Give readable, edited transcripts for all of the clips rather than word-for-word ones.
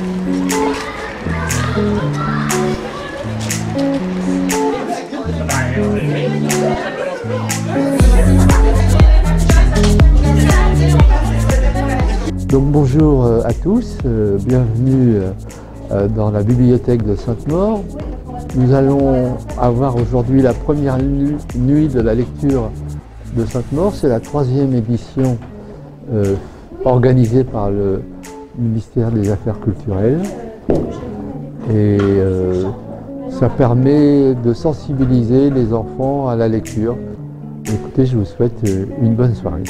Donc bonjour à tous, bienvenue dans la bibliothèque de Sainte-Maure. Nous allons avoir aujourd'hui la première nuit de la lecture de Sainte-Maure. C'est la 3e édition organisée par le ministère des Affaires culturelles. Et ça permet de sensibiliser les enfants à la lecture. Écoutez, je vous souhaite une bonne soirée.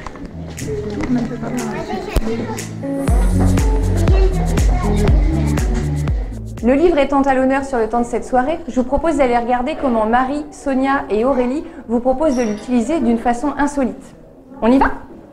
Le livre étant à l'honneur sur le temps de cette soirée, je vous propose d'aller regarder comment Marie, Sonia et Aurélie vous proposent de l'utiliser d'une façon insolite. On y va ?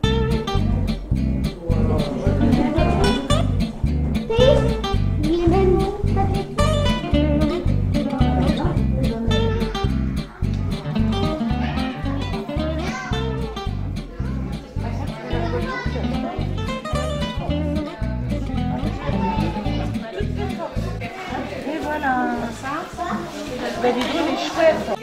Bah, dis donc, il est chouette.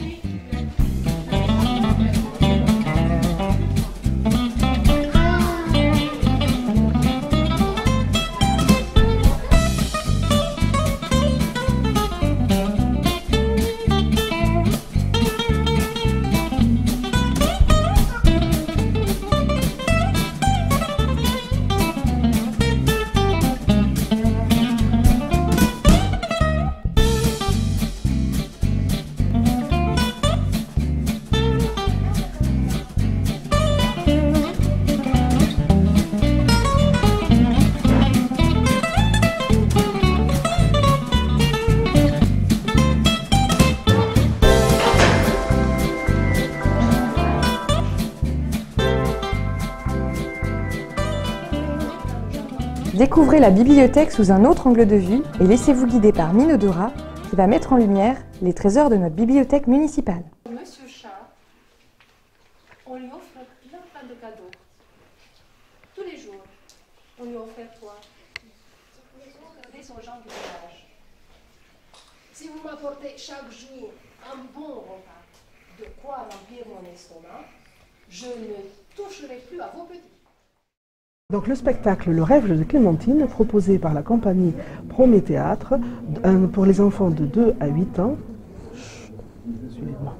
Découvrez la bibliothèque sous un autre angle de vue et laissez-vous guider par Minodora qui va mettre en lumière les trésors de notre bibliothèque municipale. Monsieur Chat, on lui offre plein de cadeaux. Tous les jours, on lui offre quoi? Des gens du village. Si vous m'apportez chaque jour un bon repas, de quoi remplir mon estomac, je ne toucherai plus à vos petits. Donc le spectacle Le Rêve de Clémentine, proposé par la compagnie Prométhéâtre pour les enfants de 2 à 8 ans. Suivez-moi.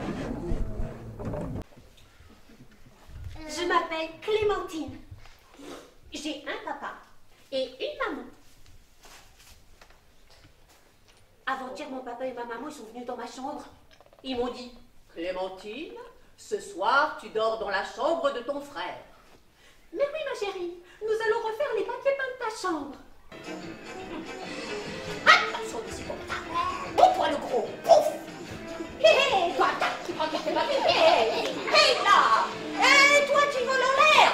Je m'appelle Clémentine. J'ai un papa et une maman. Avant-hier, mon papa et ma maman ils sont venus dans ma chambre. Ils m'ont dit « Clémentine, ce soir, tu dors dans la chambre de ton frère. » Mais oui, ma chérie, nous allons refaire les papiers peints de ta chambre. Attention, ici, comme ça. Oh, toi, le gros. Ouf. Hé, hé, toi, tac, tu prends tes papiers. Hé, hé, là. Hé, toi, tu voles en l'air.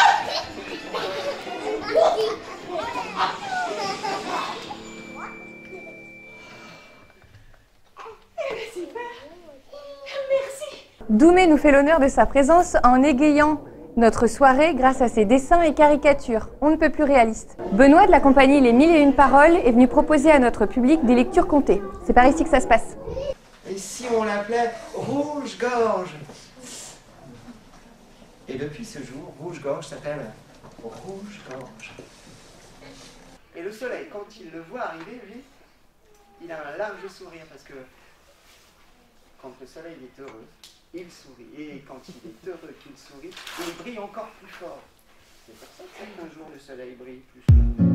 Super. Merci. Doumé nous fait l'honneur de sa présence en égayant notre soirée grâce à ses dessins et caricatures, on ne peut plus réaliste. Benoît de la compagnie Les 1001 Paroles est venu proposer à notre public des lectures comptées. C'est par ici que ça se passe. Ici on l'appelait Rouge-Gorge. Et depuis ce jour, Rouge-Gorge s'appelle Rouge-Gorge. Et le soleil, quand il le voit arriver, lui, il a un large sourire parce que quand le soleil est heureux, il sourit. Et quand il est heureux qu'il sourit, il brille encore plus fort. C'est pour ça que certains jours le soleil brille plus fort.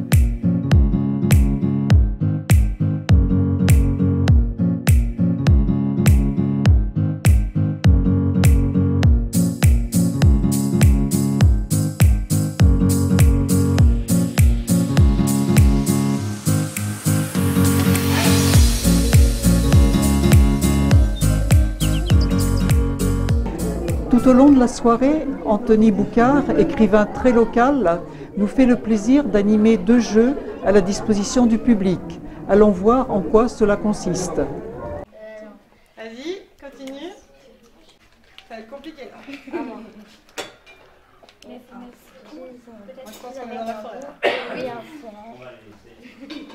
Tout au long de la soirée, Anthony Boucard, écrivain très local, nous fait le plaisir d'animer 2 jeux à la disposition du public. Allons voir en quoi cela consiste. Vas-y, continue. Ça va être compliqué là. Moi, je pense qu'on est dans la forêt.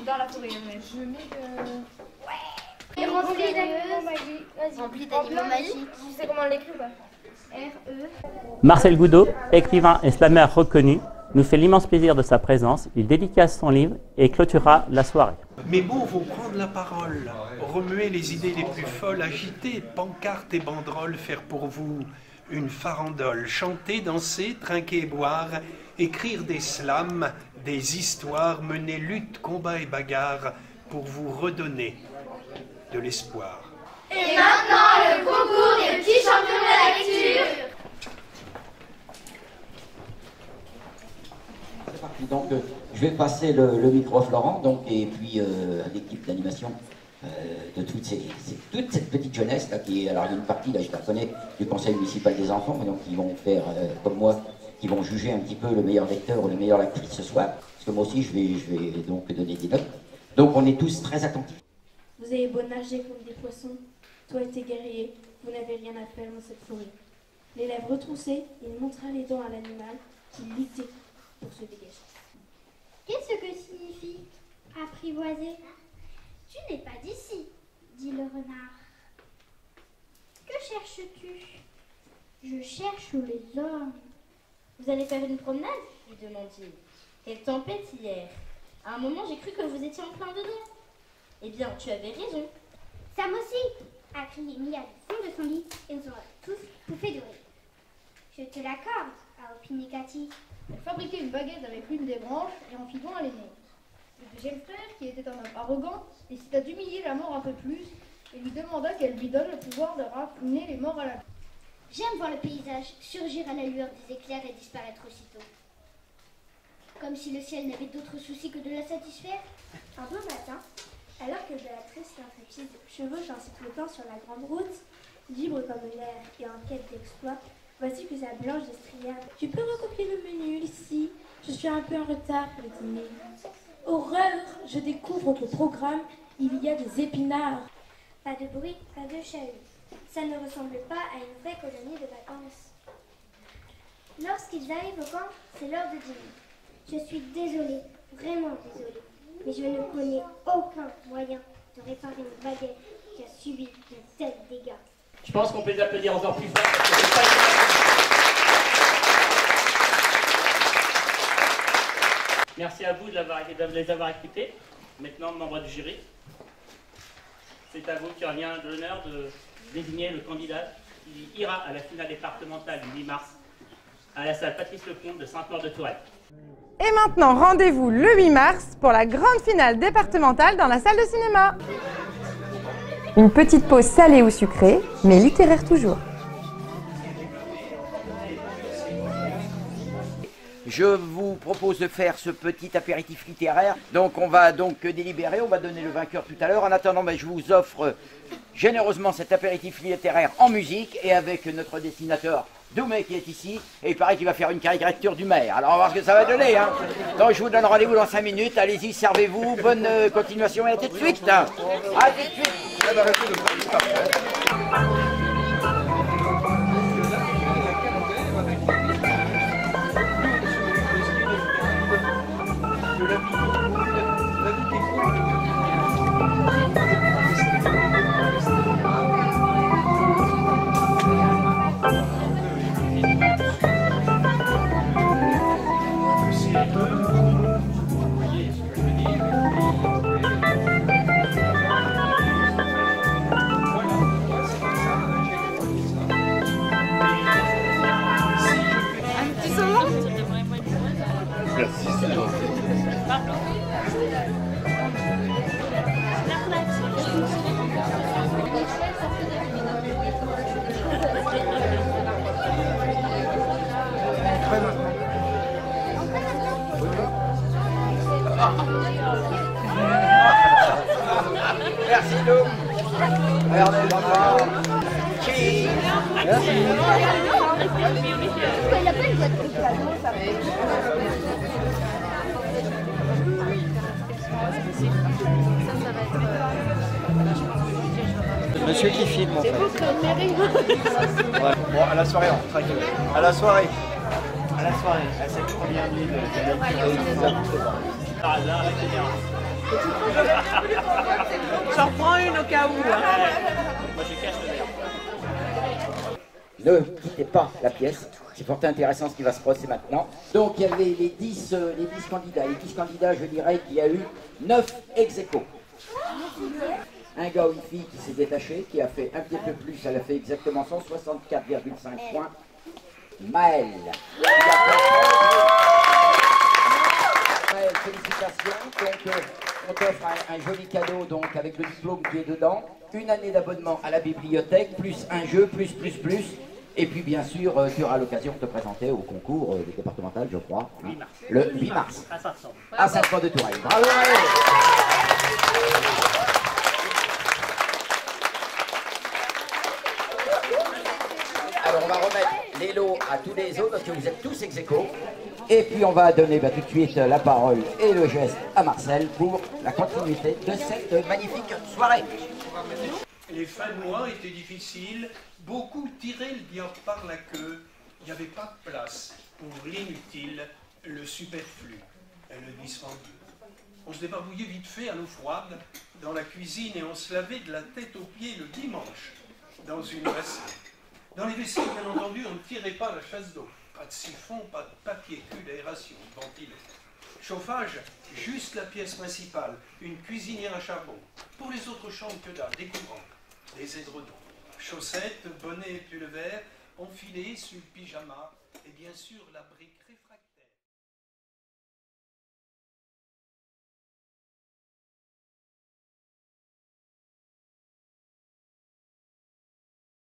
dans la forêt. Mais je mets Et rempli d'animaux magiques. Rempli d'animaux magiques. Tu sais comment on l'écrit ou pas? R-E. Marcel Goudot, écrivain et slammer reconnu, nous fait l'immense plaisir de sa présence. Il dédicace son livre et clôturera la soirée. Mes mots vont prendre la parole, remuer les idées les plus folles, agiter pancartes et banderoles, faire pour vous une farandole, chanter, danser, trinquer et boire, écrire des slams, des histoires, mener lutte, combat et bagarre pour vous redonner de l'espoir. Et maintenant, le concours des petits champions de la lecture. C'est parti. Donc, je vais passer le micro à Florent, donc, et puis à l'équipe d'animation de toute cette petite jeunesse là, qui est, alors il y a une partie là, je la connais, du conseil municipal des enfants, donc ils vont faire comme moi, qui vont juger un petit peu le meilleur lecteur ou la meilleure lectrice ce soir, parce que moi aussi je vais donc donner des notes. Donc on est tous très attentifs. Vous avez beau nager comme des poissons, toi et tes guerriers, vous n'avez rien à faire dans cette forêt. Les lèvres retroussées, il montra les dents à l'animal qui luttait pour se dégager. Qu'est-ce que signifie apprivoiser? Tu n'es pas d'ici, dit le renard. Que cherches-tu? Je cherche les hommes. Vous allez faire une promenade? lui demandit-il. Quelle tempête hier! À un moment, j'ai cru que vous étiez en plein dedans. Eh bien, tu avais raison. Sam aussi, a crié Mia du fond de son lit et nous aura tous pouffé de rire. Je te l'accorde, a opiné Cathy. Elle fabriquait une baguette avec l'une des branches et en fit don à l'aîné. Le deuxième frère, qui était un homme arrogant, décida d'humilier la mort un peu plus et lui demanda qu'elle lui donne le pouvoir de ramener les morts à la vie. J'aime voir le paysage surgir à la lueur des éclairs et disparaître aussitôt. Comme si le ciel n'avait d'autre souci que de la satisfaire. Un beau matin, alors que Béatrice l'intrépide chevauche ainsi tout le temps sur la grande route, libre comme l'air et en quête d'exploit, voici que sa blanche destrière. Tu peux recopier le menu ici? Je suis un peu en retard pour le dîner. Horreur! Je découvre qu'au programme, il y a des épinards. Pas de bruit, pas de chahut. Ça ne ressemble pas à une vraie colonie de vacances. Lorsqu'ils arrivent au camp, c'est l'heure de dîner. Je suis désolée, vraiment désolée, mais je ne connais aucun moyen de réparer une baguette qui a subi de tels dégâts. Je pense qu'on peut les applaudir encore plus fort. Parce que c'est pas Merci à vous de les avoir écoutés. Maintenant, membre du jury, c'est à vous qui revient l'honneur de désigner le candidat qui ira à la finale départementale du 8 mars à la salle Patrice Lecomte de Sainte-Maure-de-Touraine. Et maintenant, rendez-vous le 8 mars pour la grande finale départementale dans la salle de cinéma. Une petite pause salée ou sucrée, mais littéraire toujours. Je vous propose de faire ce petit apéritif littéraire. Donc on va donc délibérer, on va donner le vainqueur tout à l'heure. En attendant, je vous offre généreusement cet apéritif littéraire en musique et avec notre dessinateur Doumé qui est ici. Et il paraît qu'il va faire une caricature du maire. Alors on va voir ce que ça va donner. Hein. Donc je vous donne rendez-vous dans 5 minutes. Allez-y, servez-vous. Bonne continuation et à tout de suite. À tout de suite. Merci Lou. Regardez, bravo. Cheese. Merci. Il a pas une boîte de piano, ça. Monsieur qui filme en fait. C'est beau comme mérite. Ouais. Bon, à la soirée, on tranquille. À la soirée. À la soirée, à cette première nuit de lecture. Par hasard, la caméra. J'en prends une au cas où. Moi, je cache le verre. Ne quittez pas la pièce, c'est fort intéressant ce qui va se passer maintenant. Donc il y avait les 10 candidats. Les 10 candidats, je dirais qu'il y a eu 9 ex-aequo. Un gars ou une fille qui s'est détaché, qui a fait un petit peu plus, elle a fait exactement 164,5 points. Maëlle. Maëlle, félicitations. Donc on t'offre un joli cadeau donc, avec le diplôme qui est dedans. Une année d'abonnement à la bibliothèque, plus un jeu, plus. Et puis bien sûr, tu auras l'occasion de te présenter au concours départemental, je crois. 8 mars. Le 8 mars. À Saint-Saëns. À Saint-Saëns de Touraine. Bravo Maëlle. Alors on va remettre les lots à tous les autres parce que vous êtes tous ex-aequo. Et puis on va donner tout de suite la parole et le geste à Marcel pour la continuité de cette magnifique soirée. Les fins de mois étaient difficiles, beaucoup tiraient le diable par la queue. Il n'y avait pas de place pour l'inutile, le superflu et le dispendieux. On se débarbouillait vite fait à l'eau froide dans la cuisine et on se lavait de la tête aux pieds le dimanche dans une bassine. Dans les WC, bien entendu, on ne tirait pas la chasse d'eau. Pas de siphon, pas de papier cul d'aération, ventilé. Chauffage, juste la pièce principale, une cuisinière à charbon. Pour les autres chambres, que dalle, des couvrants, des édredons. Chaussettes, bonnets et pull vert, enfilés sur le pyjama et bien sûr la brique réfractaire.